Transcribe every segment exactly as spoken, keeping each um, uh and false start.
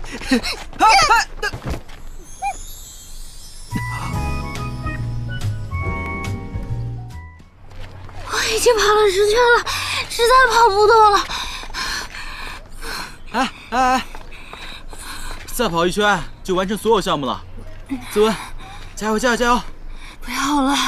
我已经跑了十圈了，实在跑不动了。 哎哎哎！再跑一圈就完成所有项目了。子文，加油加油加油！ 不要了。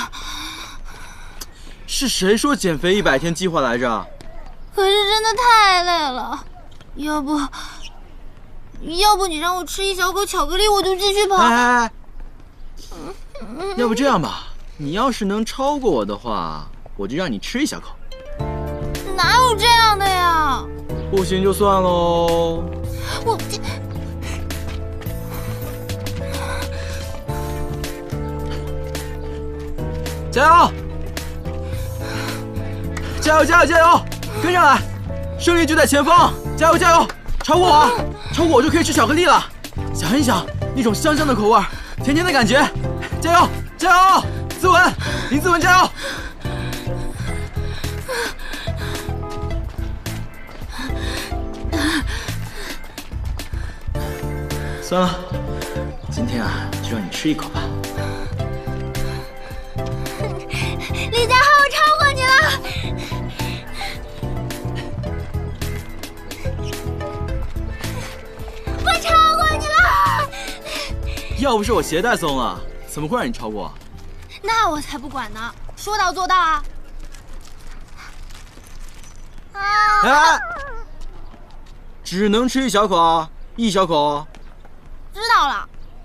是谁说减肥一百天计划来着？ 可是真的太累了，要不，要不你让我吃一小口巧克力，我就继续跑。 哎哎哎！要不这样吧，你要是能超过我的话，我就让你吃一小口。 哪有这样的呀？ 不行就算喽。 我。 加油！加油加油加油！跟上来，胜利就在前方！加油加油！超过我，超过我就可以吃巧克力了。想一想，那种香香的口味，甜甜的感觉。加油加油！子文，林子文加油！算了，今天啊，就让你吃一口吧。 李佳浩，我超过你了！我超过你了！ 要不是我鞋带松了，怎么会让你超过？ 那我才不管呢，说到做到啊！啊！ 哎，只能吃一小口，一小口。 知道了。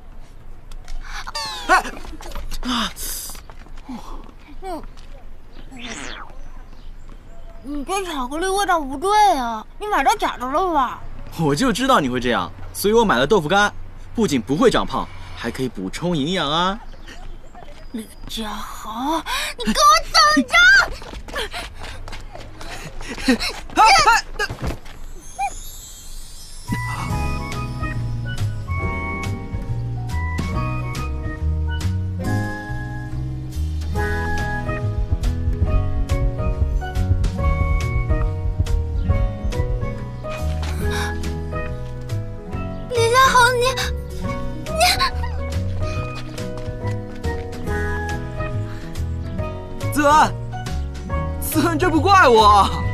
哎，啊！ 嗯，你这巧克力味道不对啊，你买到假的了吧？ 我就知道你会这样，所以我买了豆腐干，不仅不会长胖，还可以补充营养啊。 李佳豪，你给我等着！ 啊啊李佳豪，你你， 子文，子文，这不怪我。